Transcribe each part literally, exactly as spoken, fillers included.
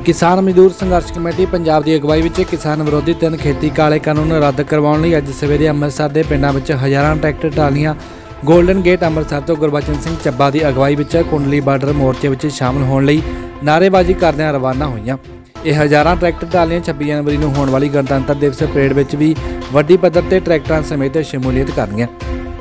किसान मजदूर संघर्ष कमेटी पंजाब की अगवाई में किसान विरोधी तीन खेती काले कानून रद्द करवाने लई अज सवेरे अमृतसर के पिंडां विच हज़ारां ट्रैक्टर ट्रालियां गोल्डन गेट अमृतसर तो गुरबचन सिंह ਚੱਬਾ की अगवाई में कुंडली बार्डर मोर्चे में शामिल होने लई नारेबाजी करदिआं रवाना होईआं। यह हज़ारां ट्रैक्टर ट्रालियां छब्बी जनवरी नूं होण वाली गणतंत्र दिवस परेड में भी वड्डी पद्धर ते ट्रैक्टरां समेत शमूलीयत करनगीआं।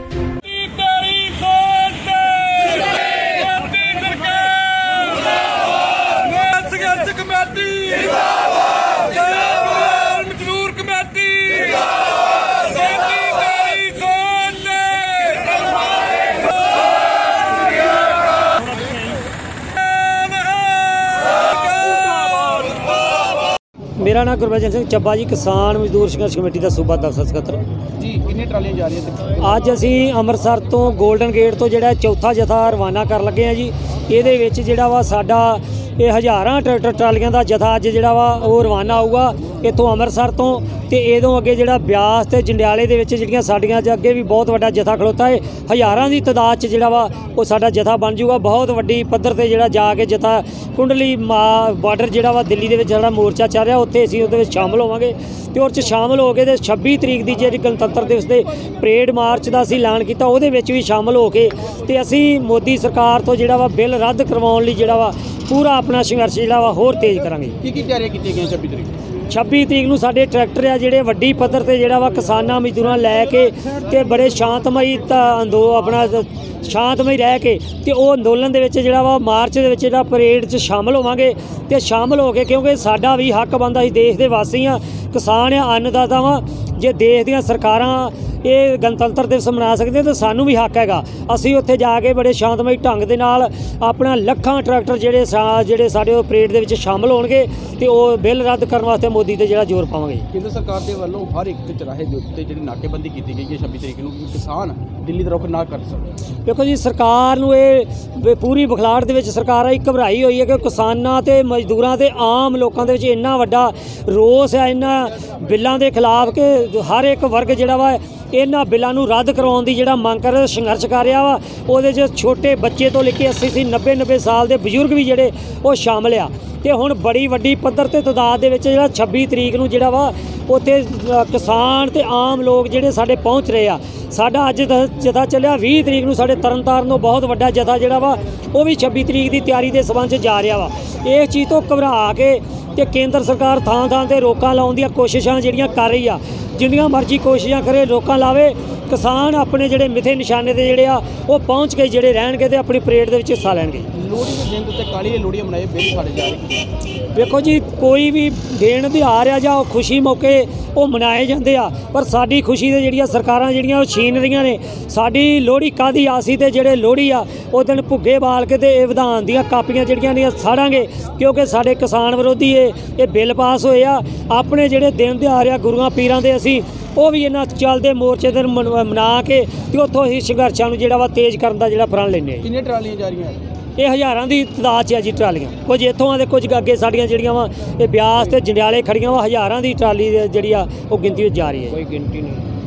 मेरा नाम गुरबचन सिंह ਚੱਬਾ जी, किसान मजदूर संघर्ष कमेटी का सूबा दफ्तर सकत्तर जी। कितनी ट्रालियां जा रही हैं? अज असी अमृतसर तो गोल्डन गेट तो जिहड़ा चौथा जथा रवाना कर लगे हैं जी। ਇਹਦੇ ਵਿੱਚ ਜਿਹੜਾ ਵਾ ਸਾਡਾ ਇਹ ਹਜ਼ਾਰਾਂ ਟਰੈਕਟਰ ਟਰਾਲੀਆਂ ਦਾ ਜਥਾ ਅੱਜ ਜਿਹੜਾ ਵਾ ਉਹ ਰਵਾਨਾ ਹੋਊਗਾ ਇੱਥੋਂ ਅੰਮ੍ਰਿਤਸਰ ਤੋਂ। ਤੇ ਇਹਦੋਂ ਅੱਗੇ ਜਿਹੜਾ ਬਿਆਸ ਤੇ ਜੰਡਿਆਲੇ ਦੇ ਵਿੱਚ ਜਿਹੜੀਆਂ ਸਾਡੀਆਂ ਚ ਅੱਗੇ ਵੀ ਬਹੁਤ ਵੱਡਾ ਜਥਾ ਖਲੋਤਾ ਹੈ, ਹਜ਼ਾਰਾਂ ਦੀ ਤਾਦਾਦ 'ਚ ਜਿਹੜਾ ਵਾ ਉਹ ਸਾਡਾ ਜਥਾ ਬਣ ਜਾਊਗਾ। ਬਹੁਤ ਵੱਡੀ ਪੱਧਰ ਤੇ ਜਿਹੜਾ ਜਾ ਕੇ ਜਥਾ ਕੁੰਡਲੀ ਬਾਰਡਰ ਜਿਹੜਾ ਵਾ ਦਿੱਲੀ ਦੇ ਵਿੱਚ ਜਿਹੜਾ ਮੋਰਚਾ ਚੱਲ ਰਿਹਾ ਉੱਥੇ ਅਸੀਂ ਉਹਦੇ ਵਿੱਚ ਸ਼ਾਮਲ ਹੋਵਾਂਗੇ। ਤੇ ਉਹ 'ਚ ਸ਼ਾਮਲ ਹੋ ਕੇ ਤੇ ਛੱਬੀ ਤਰੀਕ ਦੀ ਜਿਹੜੀ ਗਣਤੰਤਰ ਦਿਵਸ ਦੇ ਪਰੇਡ ਮਾਰਚ ਦਾ ਅਸੀਂ ਐਲਾਨ ਕੀਤਾ ਉਹਦੇ ਵਿੱਚ ਵੀ ਸ਼ਾਮਲ ਹੋ ਕੇ ਤੇ ਅਸੀਂ ਮੋਦੀ ਸਰਕਾਰ ਤੋਂ ਜਿਹੜਾ ਵਾ ਬਿੱਲ ਰੱਦ ਕਰਵਾਉਣ ਲਈ ਜਿਹੜਾ ਵਾ पूरा अपना संघर्ष जिहड़ा वा होर तेज़ करांगे। की की तैयारियां कीतियां गईयां छब्बी तरीक छब्बी तरीक नूं साडे ट्रैक्टर आ जिहड़े वड्डी पद्धर ते जिहड़ा वा किसानां मजदूरां लै के ते बड़े शांतमई अंदो अपना शांतमई रह के ते ओह अंदोलन दे विच जिहड़ा वा मार्च दे विच जिहड़ा परेड च शामिल होवांगे ते शामिल हो के क्योंकि साडा भी हक बनदा असीं देश दे वासी आ, किसान आ, अन्नदाता वां। जे देश दीयां सरकारां ये गणतंत्र दिवस मना सकते तो सानू भी हक हैगा। असी उत्थे जाके बड़े शांतमई ढंग दे नाल अपना लखां ट्रैक्टर जिहड़े जिहड़े साडे परेड दे विच शामिल होणगे ते ओह बिल रद्द करन वास्ते मोदी ते जिहड़ा जोर पावांगे। केंद्र सरकार दे वल्लों हर एक चौराहे दे उत्ते जिहड़ी नाकेबंदी कीती गई है छब्बी तरीक नूं किसान दिल्ली दा रुख ना कर सकदे। देखो जी, सरकार नूं ये पूरी बखलाड़ दे विच सरकार ही घबराई होई है कि किसानां ते मजदूरां ते आम लोकां दे विच इन्ना वड्डा रोस है इन्हां बिल्लां दे खिलाफ कि हर एक वर्ग जिहड़ा वा इन्हां बिल्लां नूं रद्द करवाउण दी जिहड़ा मंग कर संघर्ष कर रहा वा। ਉਹਦੇ 'ਚ छोटे बच्चे तो लेके अस्सी अस्सी नब्बे नब्बे साल के बजुर्ग भी ਜਿਹੜੇ ਉਹ शामिल आ। ਤੇ ਹੁਣ ਬੜੀ ਵੱਡੀ ਪੱਧਰ ਤੇ ਤਾਦਾਦ ਦੇ ਵਿੱਚ ਜਿਹੜਾ ਛੱਬੀ ਤਰੀਕ ਨੂੰ ਜਿਹੜਾ ਵਾ ਉੱਥੇ ਕਿਸਾਨ ਤੇ ਆਮ ਲੋਕ ਜਿਹੜੇ ਸਾਡੇ ਪਹੁੰਚ ਰਹੇ ਆ। ਸਾਡਾ ਅੱਜ ਜਥਾ ਚੱਲਿਆ ਵੀਹ ਤਰੀਕ ਨੂੰ ਸਾਡੇ ਤਰਨਤਾਰਨ ਤੋਂ ਬਹੁਤ ਵੱਡਾ ਜਥਾ ਜਿਹੜਾ ਵਾ ਉਹ ਵੀ ਛੱਬੀ ਤਰੀਕ ਦੀ ਤਿਆਰੀ ਦੇ ਸੰਬੰਧ 'ਚ ਜਾ ਰਿਹਾ ਵਾ। ਇਸ ਚੀਜ਼ ਤੋਂ ਘਬਰਾ ਕੇ ਤੇ ਕੇਂਦਰ ਸਰਕਾਰ ਥਾਂ ਥਾਂ ਤੇ ਰੋਕਾਂ ਲਾਉਣ ਦੀਆਂ ਕੋਸ਼ਿਸ਼ਾਂ ਜਿਹੜੀਆਂ ਕਰ ਰਹੀ ਆ। ਜਿੰਨੀਆਂ ਮਰਜ਼ੀ ਕੋਸ਼ਿਸ਼ਾਂ ਕਰੇ ਰੋਕਾਂ ਲਾਵੇ, किसान अपने जोड़े मिथे निशाने के जोड़े आ पहुँच के जोड़े रहने तो अपनी परेड के हिस्सा लैणगे। लोहड़ी के दिन उत्ते काली लोहड़ियां मनाए बिल साड़े जा रहे। देखो जी, कोई भी दिन तिहार आ जां खुशी मौके वो मनाए जाते आ, पर साडी खुशी दे जिहड़ियां सरकारां जिहड़ियां छीन रहीआं ने। साडी लोहड़ी कादी आसी ते जिहड़े लोहड़ी आ उस दिन भुग्गे बाल के ते विधान दीआं कापियां जिहड़ियां ने साड़ांगे क्योंकि साडे किसान विरोधी ये बिल पास होए आ। अपने जिहड़े दिन तिहार आ गुरुआं पीरां दे असीं ਉਹ ਵੀ ਇਹਨਾਂ ਚੱਲਦੇ ਮੋਰਚੇ ਤੇ ਮਨਾ ਕੇ ਤੇ ਉੱਥੋਂ ਹੀ ਸੰਘਰਸ਼ਾਂ ਨੂੰ ਜਿਹੜਾ ਵਾ ਤੇਜ਼ ਕਰਨ ਦਾ ਜਿਹੜਾ ਪ੍ਰਣ ਲੈਂਦੇ ਆ। ਕਿੰਨੇ ਟਰਾਲੀਆਂ ਜਾ ਰਹੀਆਂ? ਇਹ ਹਜ਼ਾਰਾਂ ਦੀ ਤਾਦਾਦ 'ਚ ਆ ਜੀ ਟਰਾਲੀਆਂ। ਕੁਝ ਇੱਥੋਂ ਆ ਤੇ ਕੁਝ ਅੱਗੇ ਸਾਡੀਆਂ ਜਿਹੜੀਆਂ ਵਾ ਇਹ ਬਿਆਸ ਤੇ ਜੰਡਿਆਲੇ ਖੜੀਆਂ ਵਾ। ਹਜ਼ਾਰਾਂ ਦੀ ਟਰਾਲੀ ਜਿਹੜੀ ਆ ਉਹ ਗਿਣਤੀ ਵਿੱਚ ਜਾ ਰਹੀ ਹੈ। ਕੋਈ ਗਿਣਤੀ ਨਹੀਂ।